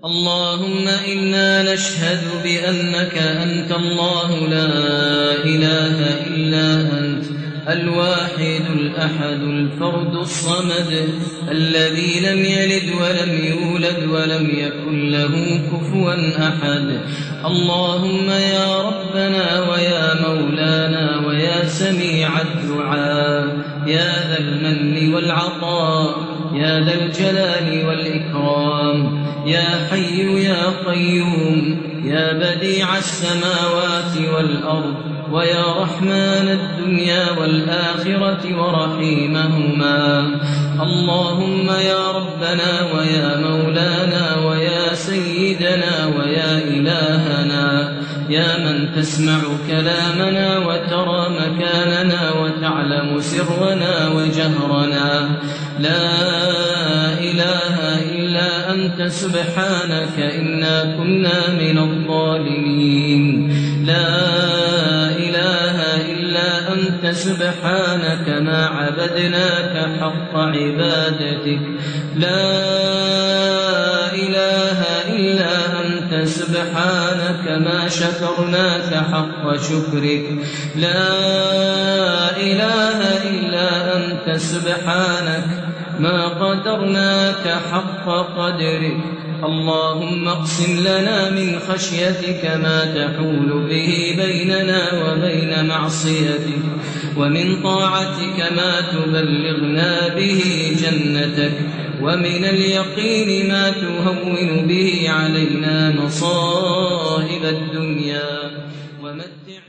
اللهم إنا نشهد بأنك أنت الله لا إله إلا أنت الواحد الأحد الفرد الصمد الذي لم يلد ولم يولد ولم يكن له كفوا أحد. اللهم يا ربنا ويا مولانا ويا سميع الدعاء يا ذا المن والعطاء يا ذا الجلال والإكرام يا حي يا قيوم يا بديع السماوات والأرض ويا رحمن الدنيا والآخرة ورحيمهما. اللهم يا ربنا ويا مولانا ويا سيدنا ويا إلهنا يا من تسمع كلامنا وترى مكاننا وتعلم سرنا وجهرنا لا إله إلا أنت سبحانك إنا كنا من الظالمين. لا إله إلا أنت سبحانك ما عبدناك حق عبادتك. لا إله إلا أنت سبحانك ما شكرناك حق شكرك. لا إله إلا أنت سبحانك ما قدرناك حق قدرك. اللهم اقسم لنا من خشيتك ما تحول به بيننا وبين معصيتك ومن طاعتك ما تبلغنا به جنتك ومن اليقين ما تهون به علينا مصائب الدنيا ومتعنا